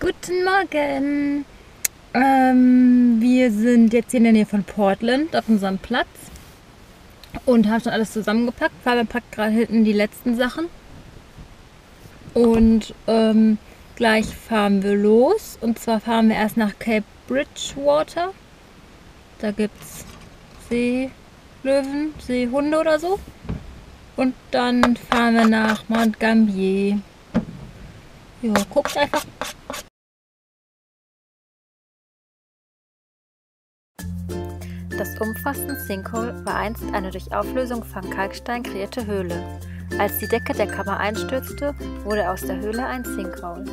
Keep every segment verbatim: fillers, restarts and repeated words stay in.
Guten Morgen! Ähm, wir sind jetzt hier in der Nähe von Portland auf unserem Platz und haben schon alles zusammengepackt. Fabian packt gerade hinten die letzten Sachen und ähm, gleich fahren wir los. Und zwar fahren wir erst nach Cape Bridgewater. Da gibt es Seelöwen, Seehunde oder so. Und dann fahren wir nach Mount Gambier. Ja, guckt einfach. Das umfassende Sinkhole war einst eine durch Auflösung von Kalkstein kreierte Höhle. Als die Decke der Kammer einstürzte, wurde aus der Höhle ein Sinkhole.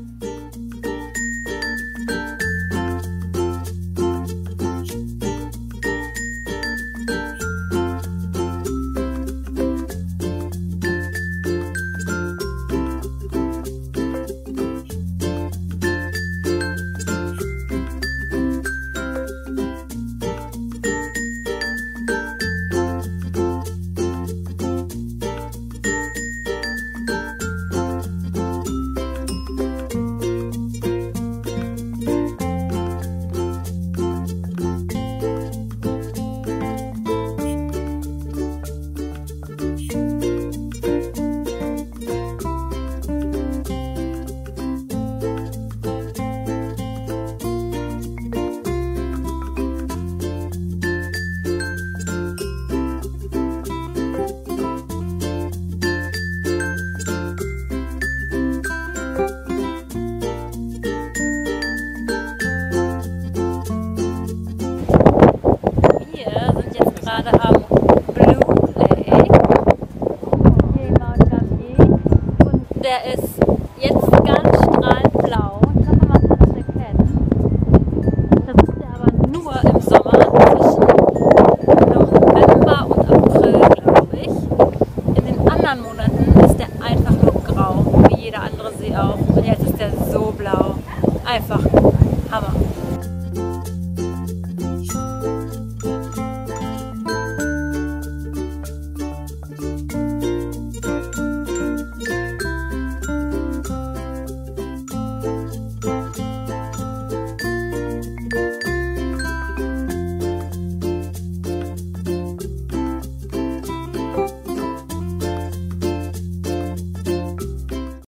Gerade am Blue Lake hier in Mount Gambier und der ist jetzt ganz strahlend blau. Ich hoffe, man kann das erkennen. Das ist der aber nur im Sommer zwischen November und April, glaube ich. In den anderen Monaten ist der einfach nur grau, wie jeder andere See auch. Und jetzt ist der so blau. Einfach